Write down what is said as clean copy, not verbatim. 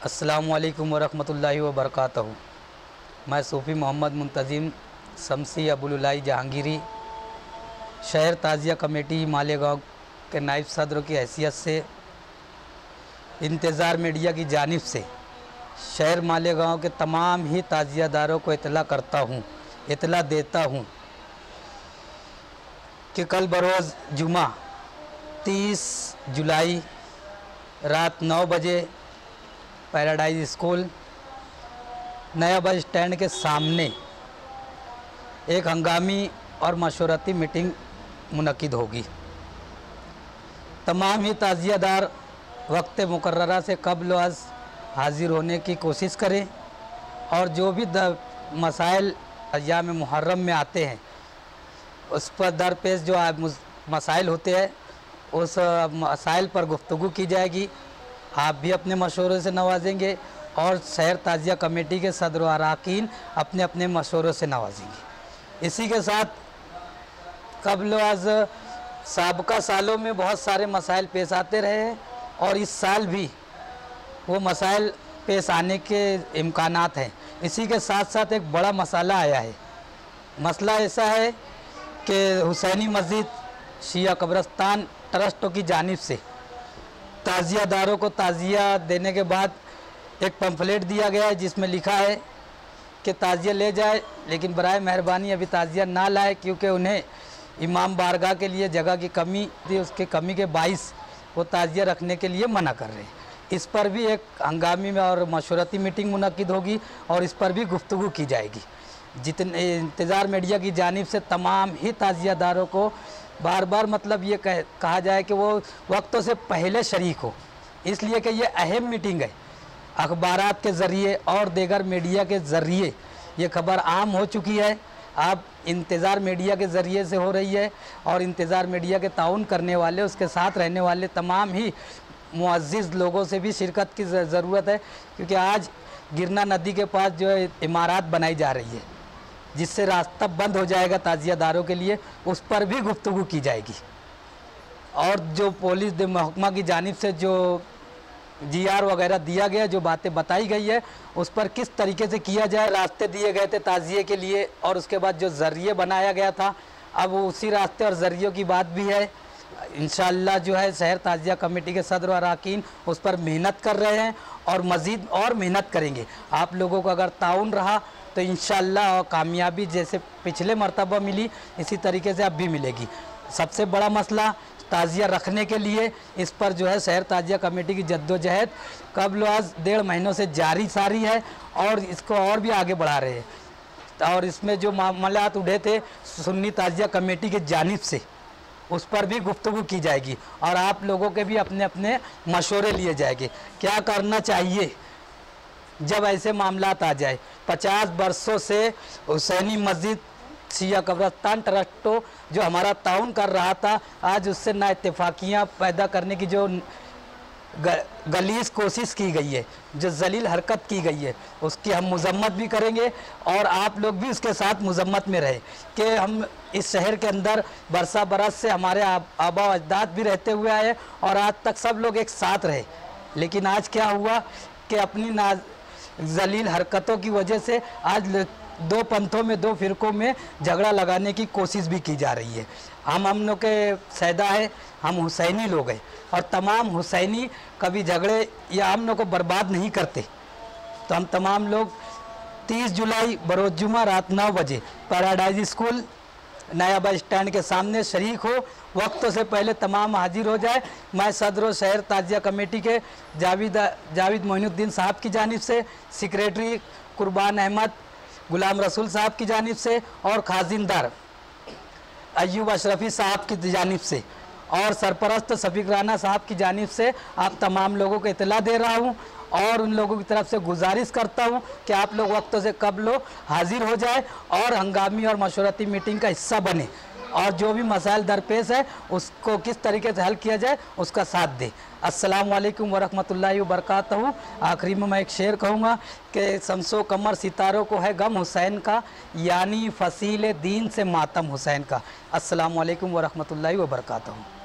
अस्सलामुअलैकुम वरहमतुल्लाहि वबरकातुहू। मैं सूफ़ी मोहम्मद मुंतज़िम शमसी अबुलुलाई जहांगीरी शहर ताज़िया कमेटी मालेगांव के नायब सदर की हैसियत से इंतज़ार मीडिया की जानिब से शहर मालेगांव के तमाम ही ताज़ियादारों को इतला देता हूँ कि कल बरोज़ जुमा 30 जुलाई रात 9 बजे पैराडाइज स्कूल नया बस स्टैंड के सामने एक हंगामी और मशवरती मीटिंग मुनक्किद होगी। तमाम ही ताज़ियादार वक्त मुकर्ररा से कब्ल आज हाज़िर होने की कोशिश करें और जो भी मसाइल अय्याम मुहर्रम में आते हैं उस पर दरपेश जो मसाइल होते हैं उस मसाइल पर गुफ्तगू की जाएगी। आप भी अपने मशवरों से नवाजेंगे और शहर ताज़िया कमेटी के सदर अरकान अपने अपने मशवरों से नवाजेंगे। इसी के साथ कब्ल आज साबका सालों में बहुत सारे मसाइल पेश आते रहे हैं और इस साल भी वो मसाइल पेश आने के इम्कानात हैं। इसी के साथ साथ एक बड़ा मसला आया है। मसला ऐसा है कि हुसैनी मस्जिद शिया कब्रिस्तान ट्रस्टों की जानिब से ताज़ियादारों को ताज़िया देने के बाद एक पंफलेट दिया गया है जिसमें लिखा है कि ताज़िया ले जाए लेकिन बराए मेहरबानी अभी ताज़िया ना लाए, क्योंकि उन्हें इमाम बारगाह के लिए जगह की कमी थी। उसके कमी के बाइस वो ताज़िया रखने के लिए मना कर रहे हैं। इस पर भी एक हंगामी में और मशवरती मीटिंग मुनक्किद होगी और इस पर भी गुफ्तगू की जाएगी। जितने इंतज़ार मीडिया की जानिब से तमाम ही ताज़ियादारों को बार बार मतलब ये कहा जाए कि वो वक्तों से पहले शरीक हो, इसलिए कि ये अहम मीटिंग है। अखबारात के ज़रिए और दीगर मीडिया के ज़रिए ये खबर आम हो चुकी है। अब इंतज़ार मीडिया के ज़रिए से हो रही है और इंतज़ार मीडिया के ताउन करने वाले, उसके साथ रहने वाले तमाम ही मुअज़्ज़िज़ लोगों से भी शिरकत की ज़रूरत है, क्योंकि आज गिरना नदी के पास जो इमारत बनाई जा रही है जिससे रास्ता बंद हो जाएगा ताज़ियादारों के लिए, उस पर भी गुफ्तगू की जाएगी। और जो पुलिस महकमा की जानिब से जो GR वगैरह दिया गया, जो बातें बताई गई है, उस पर किस तरीके से किया जाए। रास्ते दिए गए थे ताज़िए के लिए और उसके बाद जो ज़रिए बनाया गया था, अब उसी रास्ते और ज़रियों की बात भी है। इंशाअल्लाह जो है शहर ताज़िया कमेटी के सदर अरकान उस पर मेहनत कर रहे हैं और मज़ीद और मेहनत करेंगे। आप लोगों को अगर ताउन रहा तो इंशाअल्लाह कामयाबी जैसे पिछले मरतबा मिली इसी तरीके से अब भी मिलेगी। सबसे बड़ा मसला ताज़िया रखने के लिए इस पर जो है शहर ताज़िया कमेटी की जद्दोजहद कब्ल आज 1.5 महीनों से जारी सारी है और इसको और भी आगे बढ़ा रहे हैं। और इसमें जो मामलात उठे थे सुन्नी ताज़िया कमेटी की जानिब से उस पर भी गुफ्तगू की जाएगी और आप लोगों के भी अपने अपने मशवरे लिए जाएंगे। क्या करना चाहिए जब ऐसे मामलात आ जाए। 50 बरसों से हुसैनी मस्जिद शिया कब्रिस्तान ट्रस्टों जो हमारा ताउन कर रहा था, आज उससे नाइत्तेफाकियाँ पैदा करने की जो गलीज़ कोशिश की गई है, जो जलील हरकत की गई है, उसकी हम मजम्मत भी करेंगे और आप लोग भी उसके साथ मजम्मत में रहे कि हम इस शहर के अंदर बरसा बरस से हमारे आबा अजदाद भी रहते हुए आए और आज तक सब लोग एक साथ रहे। लेकिन आज क्या हुआ कि अपनी जलील हरकतों की वजह से आज दो पंथों में, दो फ़िरक़ों में झगड़ा लगाने की कोशिश भी की जा रही है। हम लोग के सैदा है, हम हुसैनी लोग हैं और तमाम हुसैनी कभी झगड़े या हम लोग को बर्बाद नहीं करते। तो हम तमाम लोग 30 जुलाई बरोज़ जुमा रात 9 बजे पैराडाइज स्कूल नया बस स्टैंड के सामने शरीक हो। वक्तों से पहले तमाम हाजिर हो जाए। मैं सदर शहर ताज़िया कमेटी के जावेद मोइनुद्दीन साहब की जानिब से, सेक्रेटरी कुर्बान अहमद गुलाम रसूल साहब की जानिब से और खाजिनदार अय्यूब अशरफी साहब की जानिब से और सरपरस्त शफीक राना साहब की जानिब से आप तमाम लोगों को इतला दे रहा हूँ और उन लोगों की तरफ से गुजारिश करता हूँ कि आप लोग वक्तों से कब्ल हाजिर हो जाए और हंगामी और मशवरती मीटिंग का हिस्सा बने और जो भी मसाइल दरपेश है उसको किस तरीके से हल किया जाए उसका साथ दे। अस्सलाम वालेकुम वरहमतुल्लाहि वबरकातुहू। आखिरी में मैं एक शेर कहूँगा कि शम्सो कमर सितारों को है गम हुसैन का, यानी फसील दीन से मातम हुसैन का। अस्सलाम वालेकुम वरहमतुल्लाहि वबरकातुहू।